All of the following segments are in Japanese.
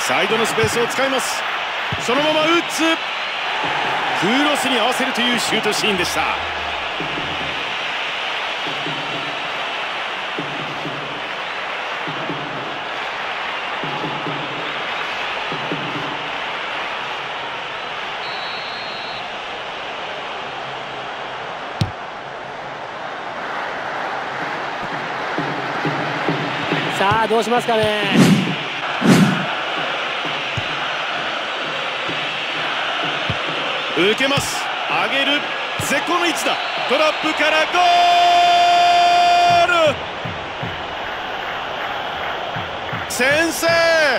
サイドのスペースを使います。そのまま打つ。クロスに合わせるというシュートシーンでした。 さあどうしますかね。 受けます。上げる。絶好の位置だ。トラップからゴール。先制。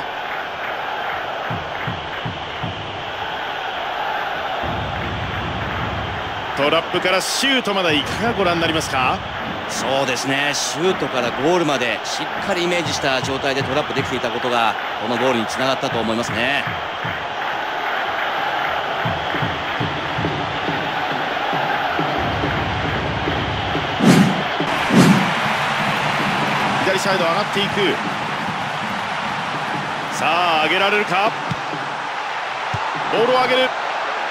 トラップからシュートまでいかがご覧になりますか。 そうですね、シュートからゴールまでしっかりイメージした状態でトラップできていたことがこのゴールにつながったと思いますね。 左サイド上がっていく。さあ上げられるか。ボールを上げる。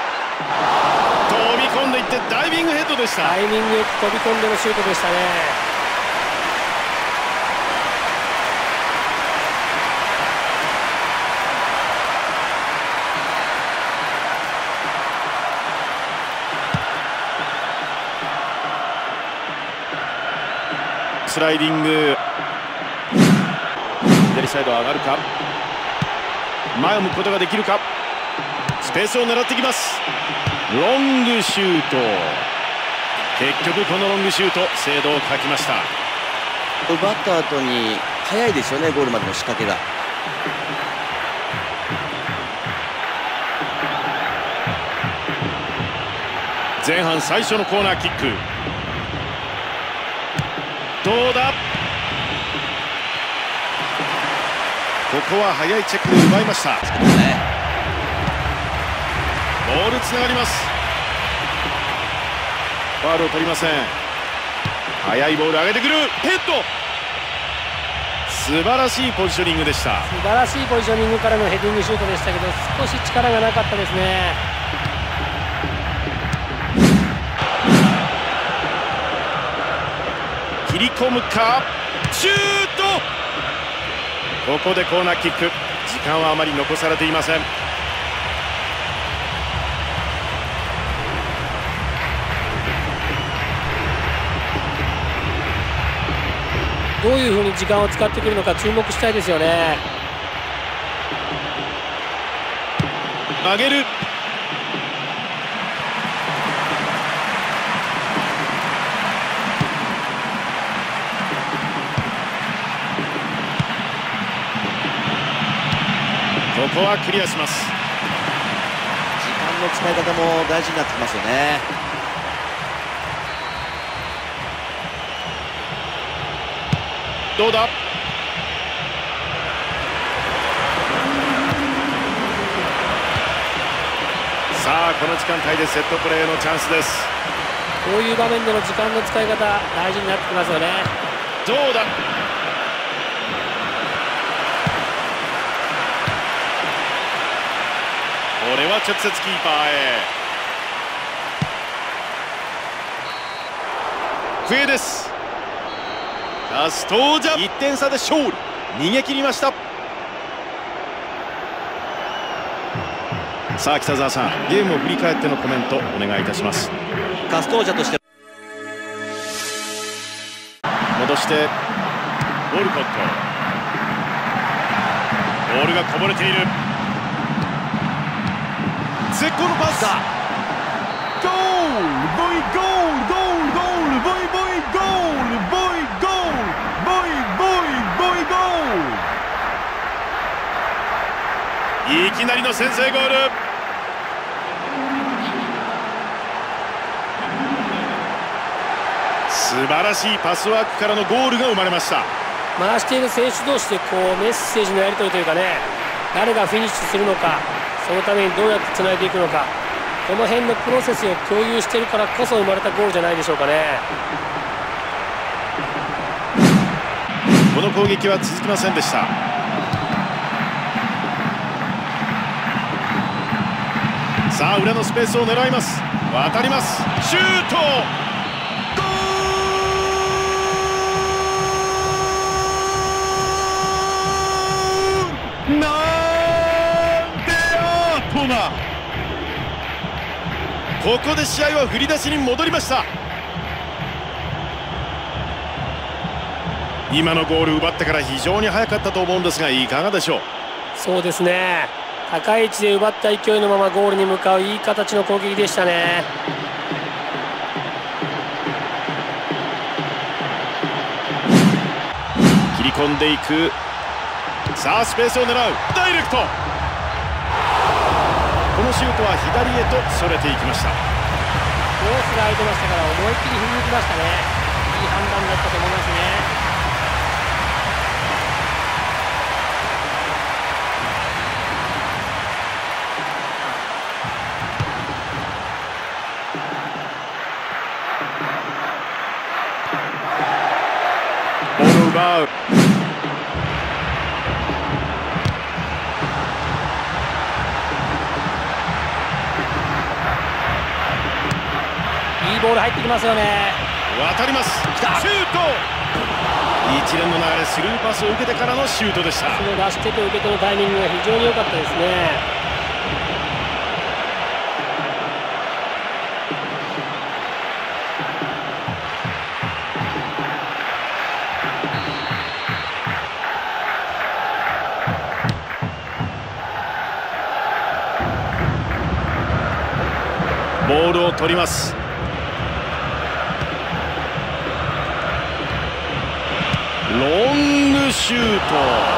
飛び込んでいってダイビングヘッドでした。 タイミングよく飛び込んでのシュートでしたね。 スライディング。左サイド上がるか。前を向くことができるか。スペースを狙ってきます。ロングシュート。結局このロングシュート精度を欠きました。 奪った後に早いですよね、ゴールまでの仕掛けが。 前半最初のコーナーキック。どうだ。ここは早いチェックで奪いました。ボールつながります。ファウルを取りません。速いボール上げてくる。ヘッド。素晴らしいポジショニングでした。 素晴らしいポジショニングからのヘディングシュートでしたけど、少し力がなかったですね。 切り込むか。シュート。ここでコーナーキック。時間はあまり残されていません。 どういうふうに時間を使ってくるのか注目したいですよね。 上げる。ここはクリアします。 時間の使い方も大事になってきますよね。 どうだ。さあこの時間帯でセットプレーのチャンスです。 こういう場面での時間の使い方大事になってきますよね。 どうだ。これは直接キーパーへ。笛です。ラストじゃ1点差で勝利。逃げ切りました。さあ北澤さん、ゲームを振り返ってのコメントお願いいたします。 カストージャとして戻してウォルコット。ボールがこぼれている。絶好のパスだ。ゴールボイゴールゴールゴールゴールボイボイゴールボイゴールボイボイボイゴール。いきなりの先制ゴール。素晴らしいパスワークからのゴールが生まれました。 回している選手同士でメッセージのやり取りというかね、誰がフィニッシュするのか、そのためにどうやってつないでいくのか、この辺のプロセスを共有しているからこそ生まれたゴールじゃないでしょうかね。 この攻撃は続きませんでした。 さあ裏のスペースを狙います。渡ります。シュート。なんでアートだ。ここで試合は振り出しに戻りました。今のゴール奪ってから非常に早かったと思うんですが、いかがでしょう。 そうですね、高い位置で奪った勢いのままゴールに向かういい形の攻撃でしたね。 切り込んでいく。さあスペースを狙う。ダイレクト。このシュートは左へとそれていきました。 コースが空いてましたから思いっきり振り抜きましたね。いい判断だったと思いますね。 ボールを奪う。 いいボール入ってきますよね。 渡ります。シュート。一連の流れ、スルーパスを受けてからのシュートでした。 その出し手と受け手のタイミングが非常に良かったですね。 ボールを取ります。ロングシュート。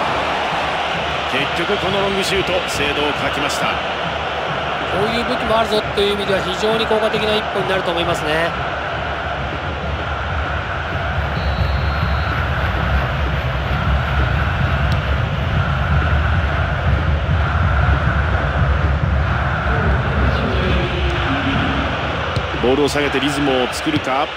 結局このロングシュート精度を欠きました。 こういう武器もあるぞという意味では非常に効果的な一本になると思いますね。 ボールを下げてリズムを作るか。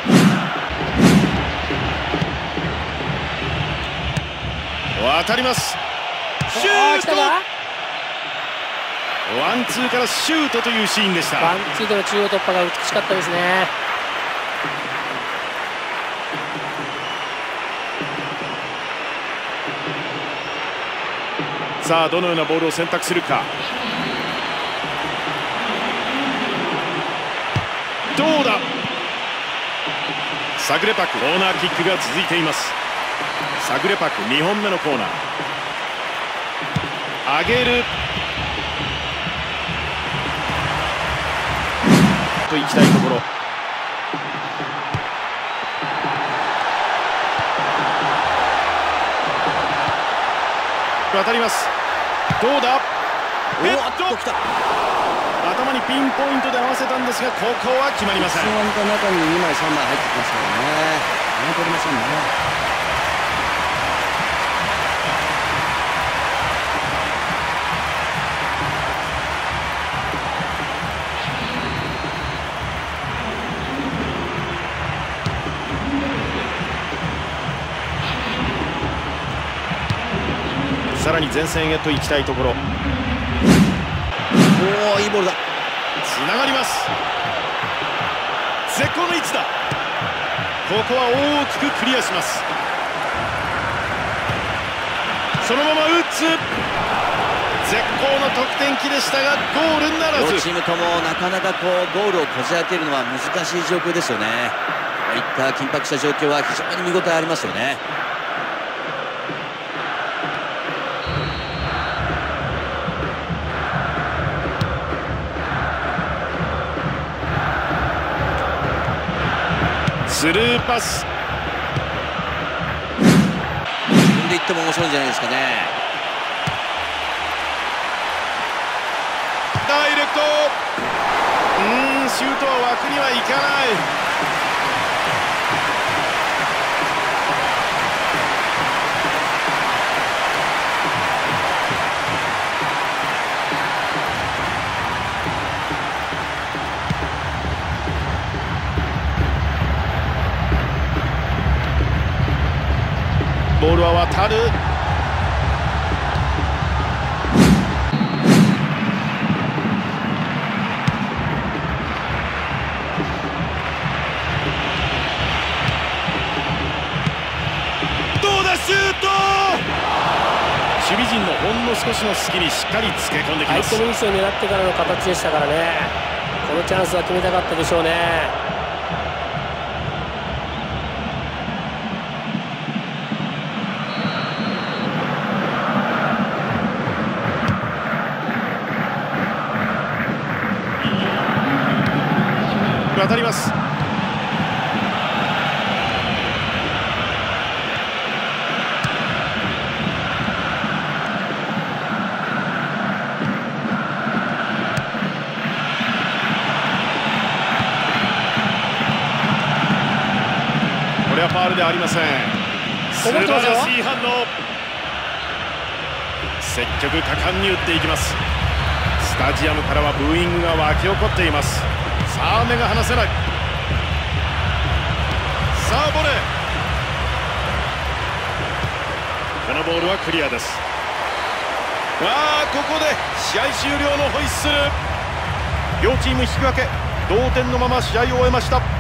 渡ります。シュート。ワンツーからシュートというシーンでした。 ワンツーでの中央突破が美しかったですね。 さあどのようなボールを選択するか。どうだ。サグレパク。コーナーキックが続いています。サグレパク2本目のコーナー。上げると行きたいところ。渡ります。どうだ。ヘッド。頭にピンポイントで合わせたんですが、ここは決まりません。 中に2枚3枚入ってきますからね。取れませんね。 さらに前線へと行きたいところ。 おお、いいボールだ。 つながります。絶好の位置だ。ここは大きくクリアします。そのまま打つ。絶好の得点機でしたがゴールならず。 両チームともなかなかゴールをこじ開けるのは難しい状況ですよね。こういった緊迫した状況は非常に見応えありますよね。 スルーパス。 自分で言っても面白いんじゃないですかね。 ダイレクト。シュートは枠にはいかない。ボールは渡る。 隙にしっかりつけ込んできます。 相手の位置を狙ってからの形でしたからね、このチャンスは決めたかったでしょうね。 渡ります。これはファウルではありません。素晴らしい反応。積極果敢に打っていきます。スタジアムからはブーイングが沸き起こっています。さあ目が離せない。さあボレー、このボールはクリアです。ここで試合終了のホイッスル。両チーム引き分け、同点のまま試合を終えました。